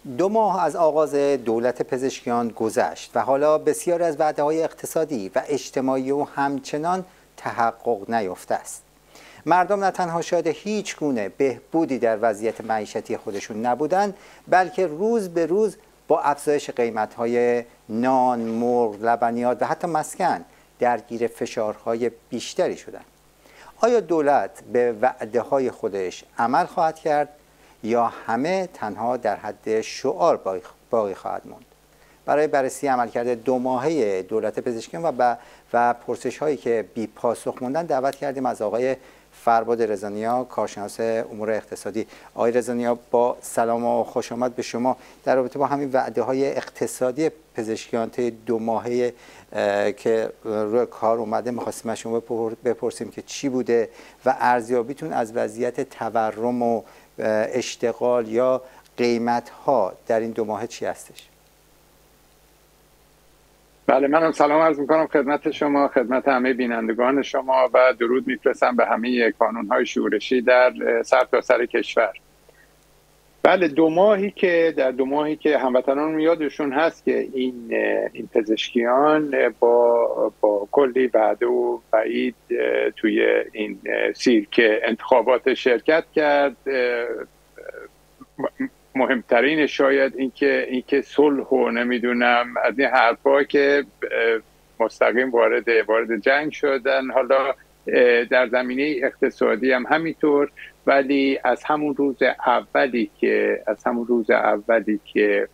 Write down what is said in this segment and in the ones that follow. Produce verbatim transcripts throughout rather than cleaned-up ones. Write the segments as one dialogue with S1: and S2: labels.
S1: دو ماه از آغاز دولت پزشکیان گذشت و حالا بسیاری از وعده‌های اقتصادی و اجتماعی و همچنان تحقق نیافته است. مردم نه تنها شاهد هیچ گونه بهبودی در وضعیت معیشتی خودشون نبودند، بلکه روز به روز با افزایش قیمت‌های نان، مرغ، لبنیات و حتی مسکن درگیر فشارهای بیشتری شدند. آیا دولت به وعده‌های خودش عمل خواهد کرد یا همه تنها در حد شعار باقی خواهد ماند؟ برای بررسی عملکرد دو ماهه دولت پزشکیان و و پرسش هایی که بی پاسخ موندن دعوت کردیم از آقای فرباد رضانیا، کارشناس امور اقتصادی. آقای رضانیا، با سلام و خوش آمد به شما. در رابطه با همین وعده های اقتصادی پزشکیان طی دو ماهه که روی کار اومده می‌خواستیم از شما بپرسیم که چی بوده و ارزیابیتون از وضعیت تورم و اشتغال یا قیمت ها در این دو ماه چی هستش؟
S2: بله، منم سلام عرض میکنم خدمت شما، خدمت همه بینندگان شما و درود میفرستم به همه کانونهای شورشی در سرتاسر سر کشور. بله، دو ماهی که در دو ماهی که هموطنان یادشون هست که این این پزشکیان با با کلی وعده و وعید توی این سیرک انتخابات شرکت کرد. مهمترین شاید اینکه اینکه صلح و نمیدونم از این حرفا که مستقیم وارد وارد جنگ شدن. حالا در زمینه اقتصادی هم همینطور، ولی از همون روز اولی که از همون روز اولی که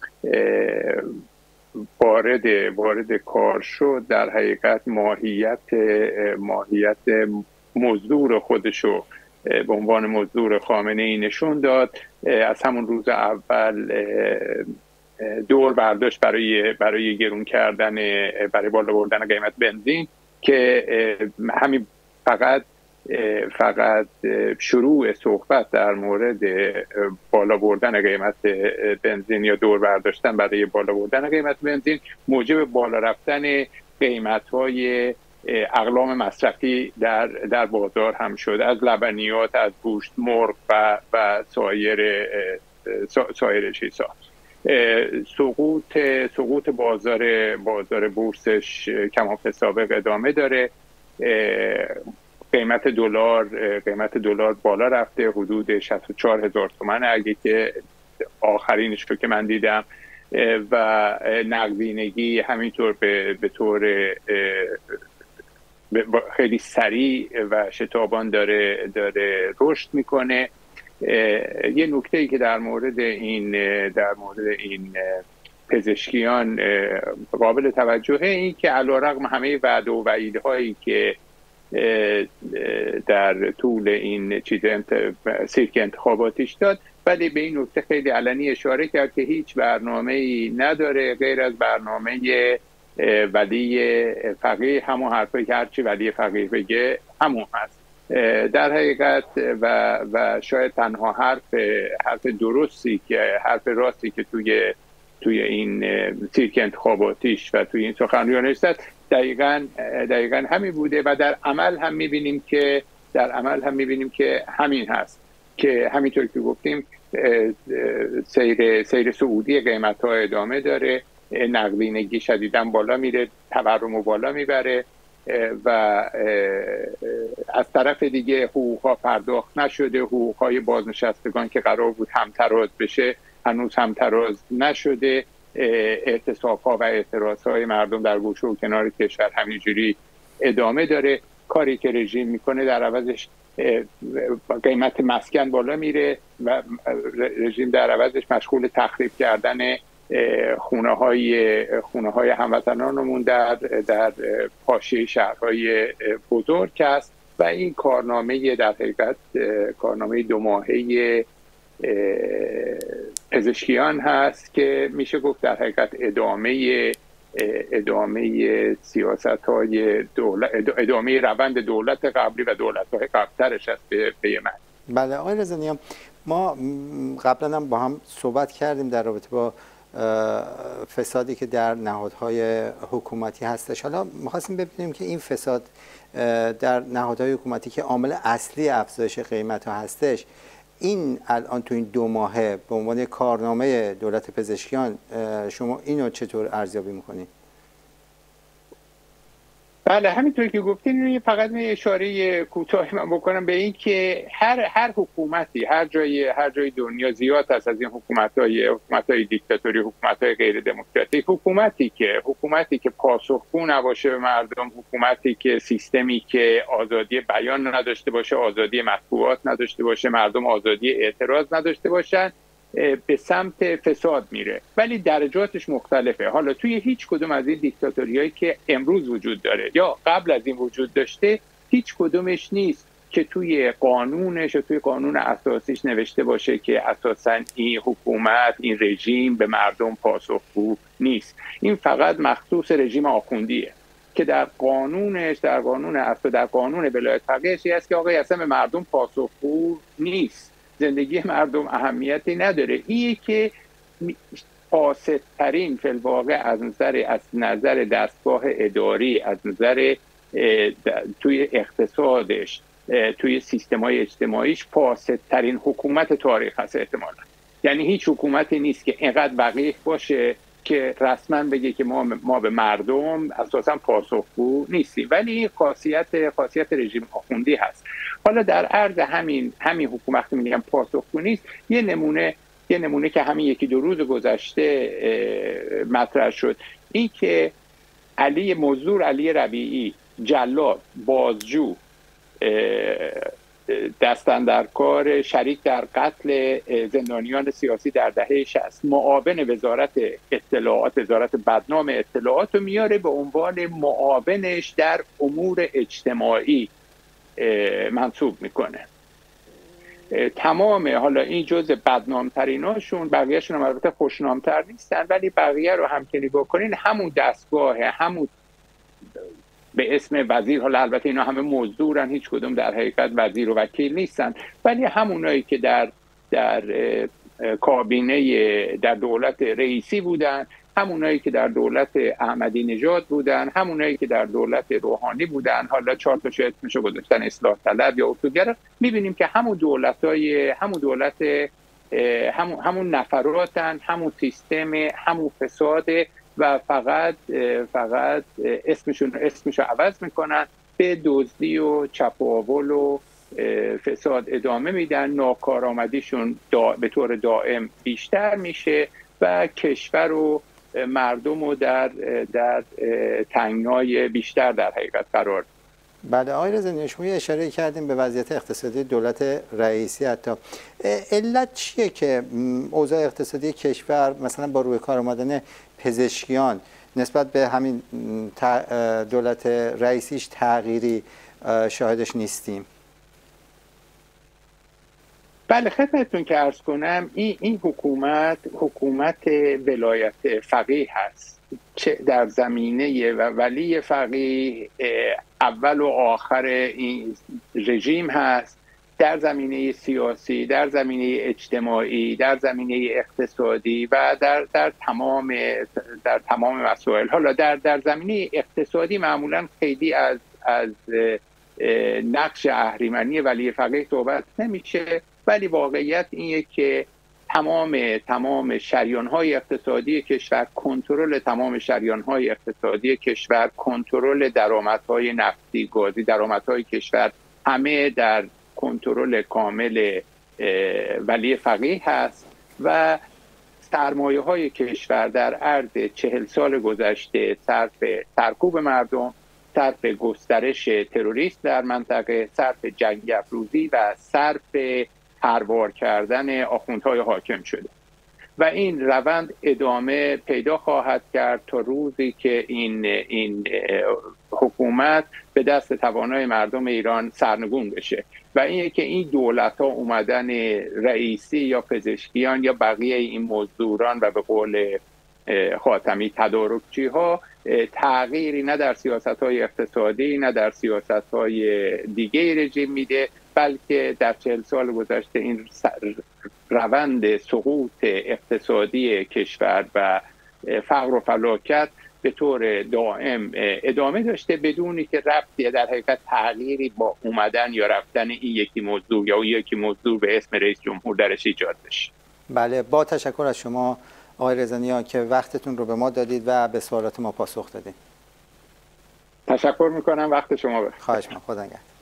S2: وارد وارد کار شد در حقیقت ماهیت ماهیت مزدور خودشو به عنوان مزدور خامنه‌ای نشون داد. از همون روز اول دور برداشت برای برای گرون کردن، برای بالا بردن قیمت بنزین که همین فقط فقط شروع صحبت در مورد بالا بردن قیمت بنزین یا دور برداشتن برای بالا بردن قیمت بنزین موجب بالا رفتن قیمت‌های اقلام مصرفی در در بازار هم شد، از لبنیات، از گوشت، مرغ و و سایر سایر چیزها. سقوط سقوط بازار بازار بورسش کماف سابق ادامه داره. قیمت دلار قیمت دلار بالا رفته، حدود شصت و چهار هزار تومان اگه که آخرینش رو که من دیدم، و نقدینگی همینطور به به طور خیلی سریع و شتابان داره داره رشد میکنه. یه نکته ای که در مورد این در مورد این پزشکیان قابل توجهه این که علیرغم همه وعده و وعیدهایی که در طول این چیز انت... سیرک انتخاباتیش داد، ولی به این نکته خیلی علنی اشاره کرد که هیچ برنامه‌ای نداره غیر از برنامه ولی فقیه. همون حرفی که هرچی ولی فقیه بگه همون هست در حقیقت، و و شاید تنها حرف حرف درستی که حرف راستی که توی توی این سیرک انتخاباتیش و توی این سخنرانیش است دقیقاً دقیقاً همین بوده و در عمل هم می‌بینیم که در عمل هم می‌بینیم که همین هست که همینطور که گفتیم سیر سیر صعودی قیمت‌ها ادامه داره، نقدینگی شدیداً بالا میره، تورم بالا میبره و از طرف دیگه حقوق‌ها پرداخت نشده. حقوق‌های بازنشستگان که قرار بود همتراز بشه هنوز همتراز نشده. اعتصاب‌ها و اعتراض‌های مردم در گوشه و کنار کشور همینجوری ادامه داره. کاری که رژیم میکنه در عوضش قیمت مسکن بالا میره و رژیم در عوضش مشغول تخریب کردن خونه های خونه های هموطنانمون در در حاشیه شهرهای بزرگ است و این کارنامه در حقیقت کارنامه دو ماهه پزشکیان هست که میشه گفت در حقیقت ادامه ادامه سیاست‌های دولت، ادامه روند دولت قبلی و دولت‌های قبل‌ترش است به من.
S1: بله آقای رضانیا، ما قبلا هم با هم صحبت کردیم در رابطه با فسادی که در نهادهای حکومتی هستش. حالا می‌خواستیم ببینیم که این فساد در نهادهای حکومتی که عامل اصلی افزایش قیمت‌ها هستش، این الان تو این دو ماهه به عنوان کارنامه دولت پزشکیان شما اینو چطور ارزیابی میکنید؟
S2: بله همینطور که گفتین، فقط یه اشاره کوتاهی من بکنم به این که هر هر حکومتی هر جای هر جای دنیا زیاد هست از این حکومت‌های حکومت‌های دیکتاتوری، حکومت‌های غیر دموکراتیک، حکومتی که حکومتی که پاسخگو نباشه به مردم، حکومتی که سیستمی که آزادی بیان نداشته باشه، آزادی مطبوعات نداشته باشه، مردم آزادی اعتراض نداشته باشن، به سمت فساد میره. ولی درجاتش مختلفه. حالا توی هیچ کدوم از این دیکتاتوریایی که امروز وجود داره یا قبل از این وجود داشته، هیچ کدومش نیست که توی قانونش و توی قانون اساسیش نوشته باشه که اساساً این حکومت، این رژیم به مردم پاسخگو نیست. این فقط مخصوص رژیم آخوندیه که در قانونش، در قانون اساسی، در قانون ولایت فقیهش هست که آقا اصلا به مردم پاسخگو نیست، زندگی مردم اهمیتی نداره. این که فاسدترین فی الواقع از نظر از نظر دستگاه اداری، از نظر توی اقتصادش، توی سیستم‌های اجتماعیش فاسدترین حکومت تاریخ هست احتمالاً. یعنی هیچ حکومتی نیست که اینقدر وقیح باشه که رسما بگه که ما ما به مردم اساساً پاسخگو نیستیم. ولی این خاصیت خاصیت رژیم آخوندی هست. حالا در عرض همین همین حکومت که میگم پاسخگو نیست، یه نمونه یه نمونه که همین یکی دو روز گذشته مطرح شد، این که علی مزدور، علی ربیعی، جلاد، بازجو، دستاندرکار، شریک در قتل زندانیان سیاسی در دهه شصت، معاون وزارت اطلاعات، وزارت بدنام اطلاعات رو میاره به عنوان معاونش در امور اجتماعی منصوب میکنه. تمام حالا این جزء بدنامتریناشون، بقیهشون هم البته خوشنامتر نیستن، ولی بقیه رو هم که نگاه کنین همون دستگاه، همون به اسم وزیر، حالا البته اینا همه مزدورن، هیچ کدوم در حقیقت وزیر و وکیل نیستن، ولی همونایی که در در کابینه در دولت رئیسی بودن، همونایی که در دولت احمدی نژاد بودن، همونایی که در دولت روحانی بودن، حالا چهار تا شاید اسمشو گذاشتن اصلاح طلب یا اصولگرا، می‌بینیم که همون دولت‌های همون دولت همون همون نفراتن، همون سیستم، همون فساد و فقط فقط اسمشون اسمشو عوض میکنن، به دزدی و چپاول و فساد ادامه میدن. ناکارآمدیشون به طور دائم بیشتر میشه و کشور و مردم رو در در تنگنای بیشتر در حقیقت قرار.
S1: بله آقای رضایی، شما اشاره کردیم به وضعیت اقتصادی دولت رئیسی. حتی علت چیه که اوضاع اقتصادی کشور مثلا با روی کار آمدن پزشکیان نسبت به همین دولت رئیسیش تغییری شاهدش نیستیم؟
S2: بله خدمتتون که عرض کنم، این این حکومت حکومت ولایت فقیه هست، چه در زمینه و ولی فقیه اول و آخر این رژیم هست، در زمینه سیاسی، در زمینه اجتماعی، در زمینه اقتصادی و در در تمام در تمام مسائل. حالا در در زمینه اقتصادی معمولا خیلی از از نقش اهریمنی ولی فقیه صحبت نمیشه، ولی واقعیت اینه که تمام تمام شریان‌های اقتصادی کشور، کنترل تمام شریان‌های اقتصادی کشور، کنترل درآمدهای نفتی، گازی، درآمدهای کشور، همه در کنترل کامل ولی فقیه هست و سرمایه‌های کشور در عرض چهل سال گذشته صرف سرکوب مردم، صرف گسترش تروریست در منطقه، صرف جنگ افروزی و صرف پروار کردن آخوندهای حاکم شده و این روند ادامه پیدا خواهد کرد تا روزی که این این حکومت به دست توانای مردم ایران سرنگون بشه. و اینه که این دولت‌ها اومدن رئیسی یا پزشکیان یا بقیه این مزدوران و به قول خاتمی تدارکچی ها تغییری نه در سیاست‌های اقتصادی نه در سیاست‌های دیگه رژیم میده، بلکه در چهل سال گذشته این روند سقوط اقتصادی کشور و فقر و فلاکت به طور دائم ادامه داشته بدونی که ربطی در حقیقت تغییری با اومدن یا رفتن این یکی موضوع یا یکی موضوع به اسم رئیس جمهور درش ایجاد بشه.
S1: بله، با تشکر از شما آقای رضا که وقتتون رو به ما دادید و به سوالات ما پاسخ دادید.
S2: تشکر میکنم، وقت شما بخیر.
S1: خواهش می‌کنم، خدا نگهدار.